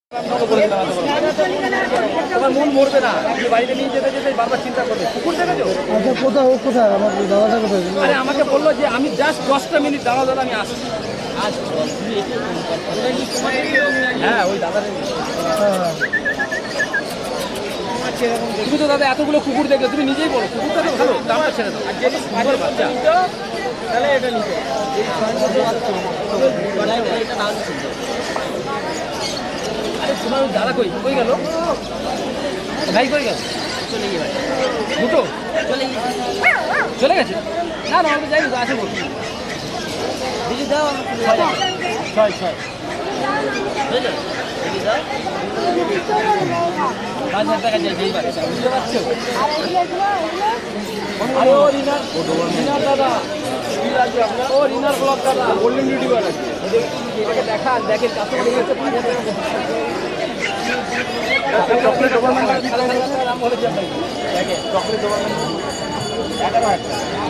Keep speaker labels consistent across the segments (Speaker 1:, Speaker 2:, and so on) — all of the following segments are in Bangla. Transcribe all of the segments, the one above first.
Speaker 1: তোমার মন মরবে না, বাড়িতে নিয়ে যেতে যেতে বারবার চিন্তা করবে কুকুর দেখেছো।
Speaker 2: আচ্ছা কোথায় কোথায় আমার দাদাটা কোথায়?
Speaker 1: আরে আমাকে বললো যে আমি জাস্ট 10টা মিনিট দাঁড়াও দাদা আমি আসছি। হ্যাঁ ওই দাদা তুমি তো দাদা এতগুলো কুকুর দেখলে তুমি নিজেই বলো কুকুরটা তো ভালো, দামটা ছেড়ে দাও। সুন্দর বাচ্চা তাহলে এটা নিতে আরে তোমার দাদা কই কই গেল ভাই কই গেল? চলে গিয়ে দুটো চলে গেছে। না না আমাকে যাই না আছে বলছি দিদি দাও 6 5,000 টাকা চাই যেই বাচ্চা বুঝতে পারছো। আরে ও রিনার দাদা ও রিনার ব্লগ দাদা গোল্ডেন ইউটিউবার আছে এটাকে দেখান দেখেন কাস্টমার হচ্ছে 5,000 টাকা চকলেট গভর্নমেন্ট নাম বলেছি আপনাকে দেখেন চকলেট গভর্নমেন্ট 11,000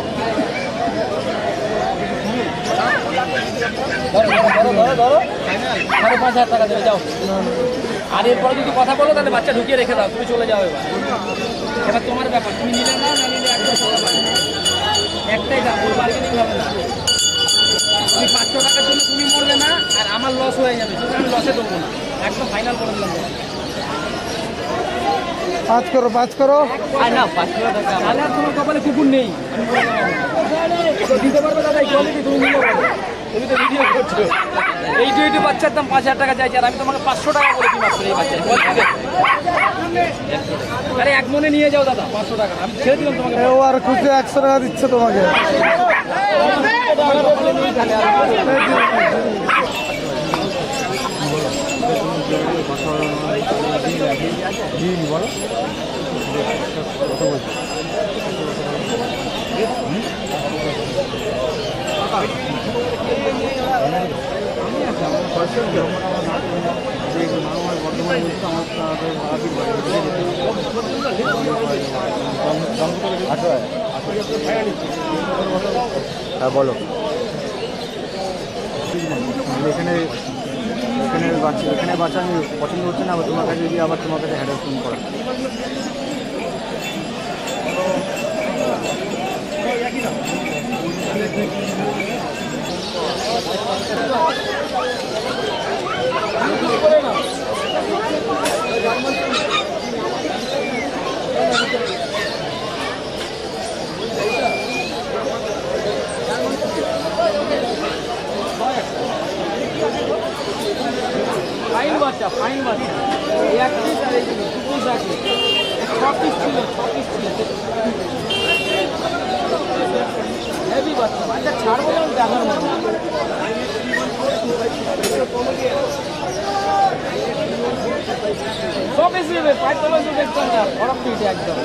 Speaker 1: ধরো 5,500 টাকা দেবে যাও। আর এরপরে যদি কথা বলো তাহলে বাচ্চা ঢুকিয়ে রেখে দাও, তুমি চলে যাও। এবার তোমার ব্যাপার, তুমি নিলে না নিলে একটাই দাম, বার্গেনিং হবে না। তুমি 500 টাকার জন্য তুমি মরবে না আর আমার লস হয়ে যাবে, কিন্তু আমি লসে দেবো না, একদম ফাইনাল করে দিলাম।
Speaker 2: 5 করো
Speaker 1: আর না 500 টাকা তাহলে আর তোমার কপালে কুকুর নেই দিতে পারবে দাদা। তুমি নিলে তুমি তো ভিডিও করছো। এই বাচ্চার দাম 5,000 টাকা চাইছে আর আমি তোমাকে 500 টাকা করে দিই মাত্র এই বাচ্চার। আরে এক মনে নিয়ে যাও দাদা 500 টাকা আমি ছেড়ে দিলাম তোমাকে।
Speaker 2: ও আর খুঁজে 100 টাকা দিচ্ছে তোমাকে। হ্যাঁ বলো। এখানে বাচ্চা আমি পছন্দ হচ্ছে না, আবার তোমার কাছে যদি আবার তোমার কাছে হ্যারাসমেন্ট করা।
Speaker 1: ফাইন বাচ্চা এই এক পিস আর এই পিস আছে 6 পিস ছিল হেভি বাচ্চা ছাড়বো না দেখার মতো। সব বেশি দেবে 5,000 দেখছেন না বরফ পিঠে একদম।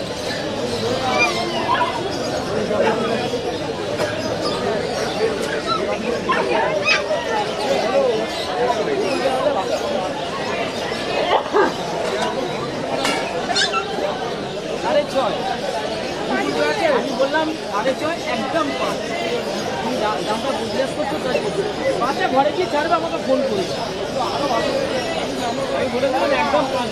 Speaker 1: সাড়ে 6 আমি বললাম 6.5 একদম 5। তুমি দামটা বিজনেস করছো তাই বাচ্চা ঘরে গিয়ে ছাড়বে আমাকে ফোন করি আমি বলে দিলাম একদম 5।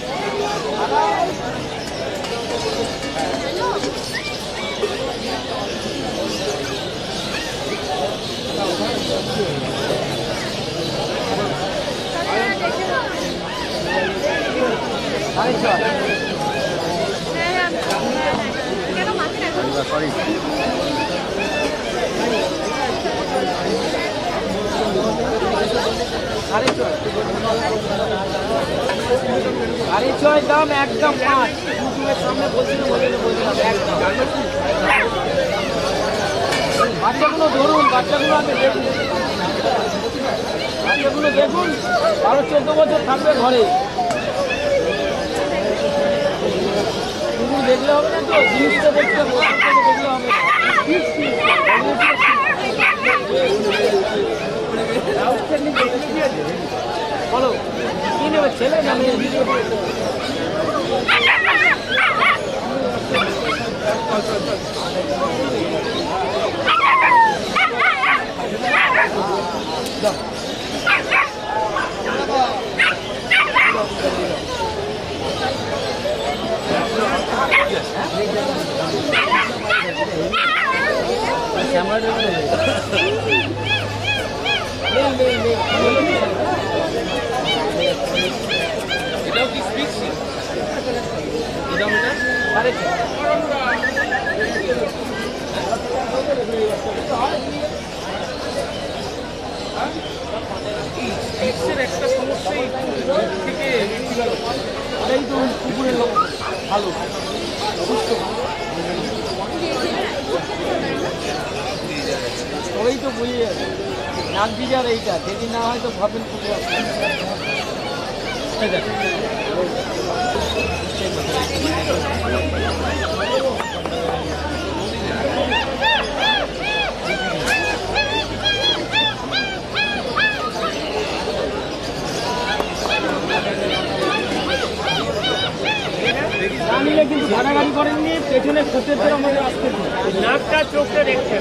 Speaker 1: সাড়ে 6 দাম একদম 5। ইউটিউবের সামনে বলছিলাম একদম। বাচ্চাগুলো ধরুন, বাচ্চাগুলো আগে দেখুন, বাচ্চাগুলো দেখুন 12-14 বছর থাকবে ঘরে। কুকুর দেখলে হবে না তো, জিনিসটা দেখতে হবে, দেখলে হবে বলো কি নেবে ছেলে না মেয়ে? একটা সমস্যাই থেকে এই তো পুকুরের লোক ভালো তবেই তো বুঝে যাবে নাক বিজার এইটা যদি না হয় তো ভাবেন পুকুর নিলে কিন্তু ঘাটাঘাটি করেননি পেছনে খোঁচের আমাদের আসতে নাকটা চোখটা দেখতে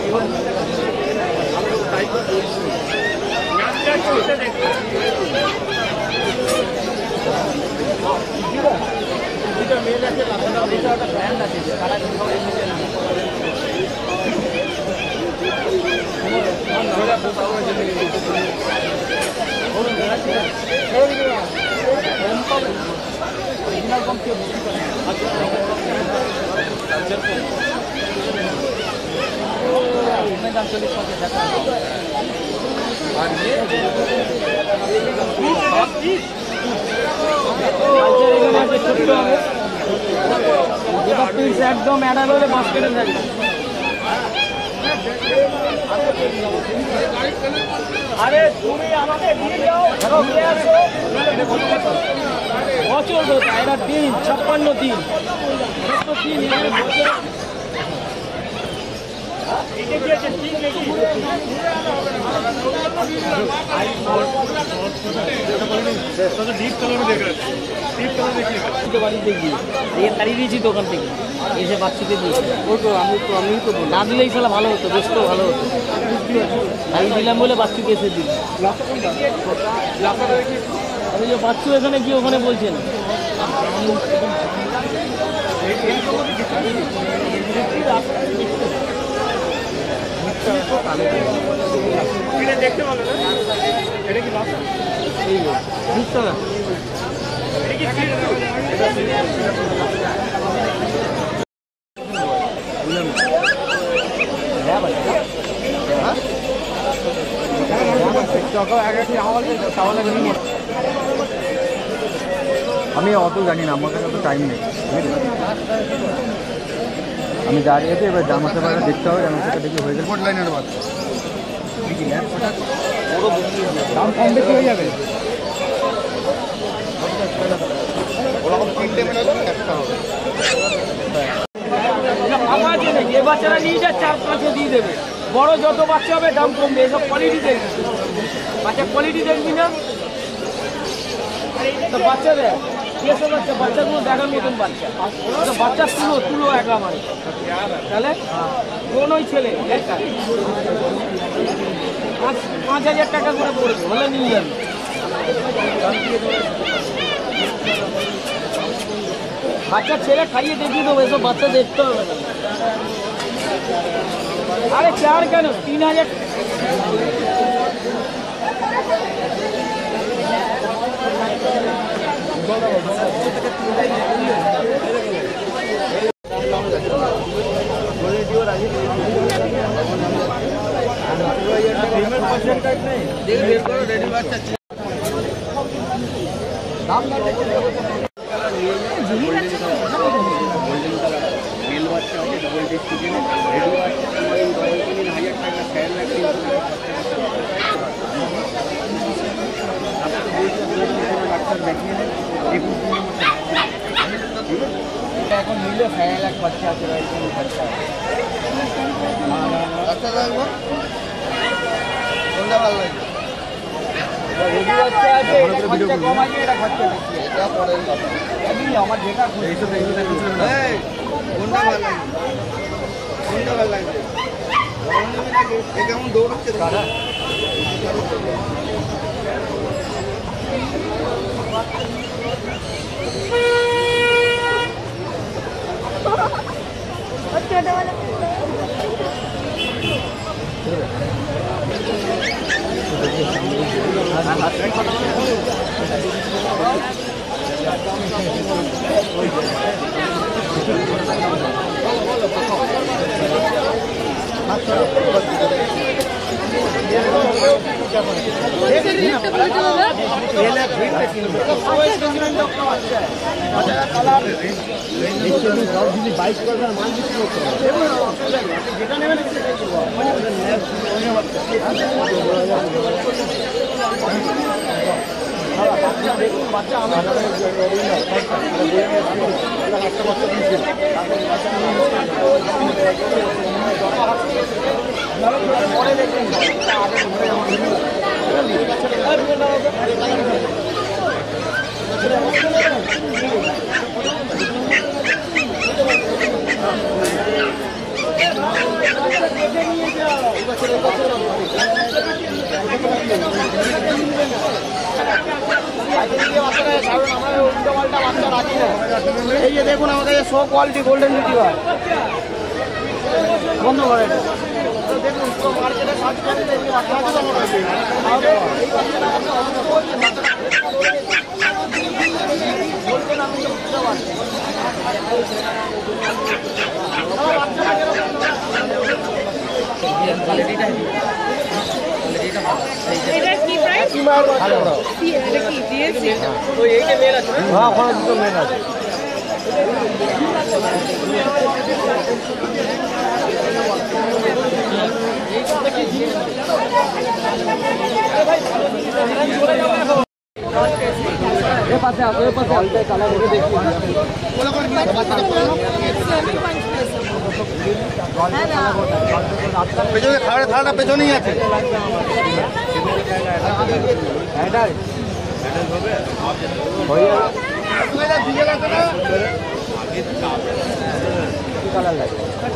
Speaker 1: নাকটা চোখটা দেখতে মেয়ে আছে একটা ব্র্যান্ড আছে অরিজিনাল কম কেউ দাম 40-50 টাকা একদম অ্যাডাল হলে মাছ কেটে থাকবে আরে তুমি আমাকে দিয়ে দাও বছর এটা দিন 56 দিন 7 দিন তাড়িয়ে দিয়েছি দোকান থেকে এসে বাচ্চাকে দিয়েছি আমি তো না দিলেই সালা ভালো হতো বেশ তো ভালো হতো তাড়িয়ে দিলাম বলে বাচ্চাকে এসে দিই আমি যে বাচ্চু এখানে গিয়ে ওখানে বলছেন দেখতে পারো না এটা কি বাচ্চা এই বুঝতো না
Speaker 2: আমি অত জানি না, আমার কাছে অত টাইম নেই। আমি দাঁড়িয়েছি, এবার জামাতে পারে দেখতে হবে, জামাতে দেখি হয়ে যাবে। লাইনের বাদ দাম কম বেশি হয়ে যাবে। ওরকম 3টে মিনিট একটা হবে।
Speaker 1: যে বাচ্চারা নিয়ে যায় 4-5 দিয়ে দেবে, বড় যত বাচ্চা হবে দাম কমবে। এসব কোয়ালিটি দেখবি, বাচ্চা কোয়ালিটি দেখবি না তো বাচ্চা দেয় যেসব বাচ্চা, বাচ্চাগুলো দেখার মতন বাচ্চা, বাচ্চা তুলো একা মানে তাহলে কোন ওই ছেলে 5,000 টাকা করে পড়বে, হলে নিয়ে যাবে। বাচ্চা ছেলে খাইয়ে দেখিয়ে দেবো, এসব বাচ্চা দেখতে হবে না। আরে 4 কেন 3,000 এখন নিলে 6 লাখ বাচ্চা আছে, বাচ্চা কম আছে, এটা খরচা বেশি। আমার যেটা
Speaker 2: কেমন দৌড়চ্ছে দাদা? বাইক করবে আর মাল বিক্রি করতে হবে যেটা নেবেন সেটাই করবো বাচ্চা দেখুন বাচ্চা আমার পরে দেখবেন এই যে দেখুন আমাদের সব কোয়ালিটি গোল্ডেন বিউটি হয় বন্ধ করে দেখুন মার্কেটে সার্চ করে
Speaker 3: এটা কি প্রাইস? এটা কি দিয়েছি?
Speaker 1: তো এই যে মেল আছে
Speaker 2: হ্যাঁ ওখানে দুটো মেন আছে পাশে আসো এ পাশে অল্টাই কালার করে দেখি পেছনে খাড়াটা পেছনেই আছে কালার লাগে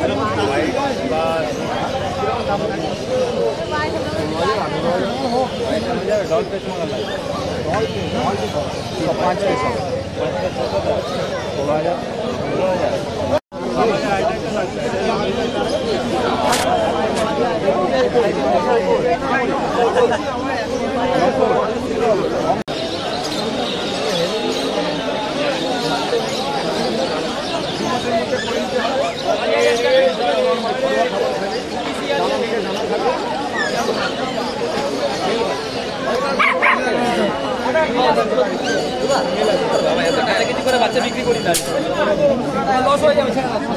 Speaker 1: বাচ্চা বিক্রি করি না লস হয়ে যাবে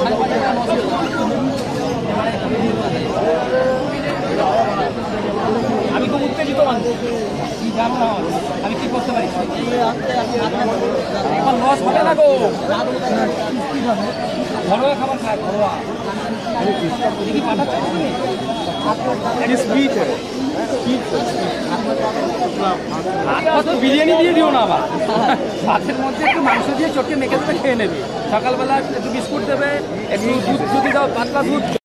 Speaker 1: আমি খুব উত্তেজিত মানুষ কি জানো না আমি কি করতে পারি এখন লস হবে না গো ঘরোয়া খাবার খায় ঘরোয়া কি পাঠাচ্ছ বিরিয়ানি দিয়ে দিও না আবার ভাতের মধ্যে একটু মাংস দিয়ে চটকে মেখে দেবে খেয়ে নেবে সকালবেলা একটু বিস্কুট দেবে একটু দুধ যদি দাও পাতলা দুধ